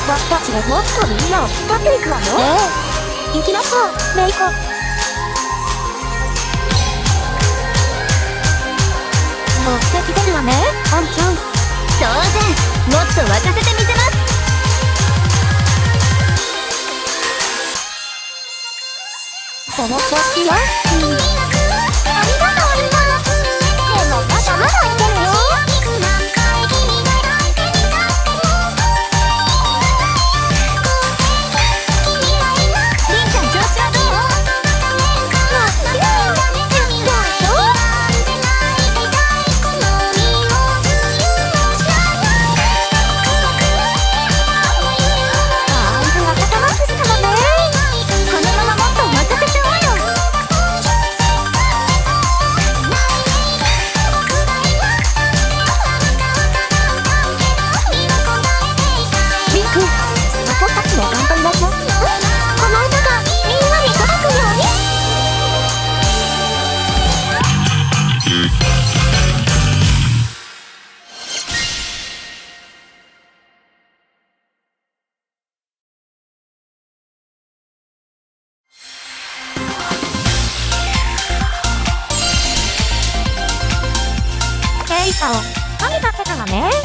私たちがもっとみんなを引っ張っていくわよ。行きましょう、メイコ。乗ってきてるわね、アンちゃん。 当然、もっと沸かせてみせます。 その調子よ。ありがとう、みんな。でもまだまだいけるよ。ケイタを旅させたわね。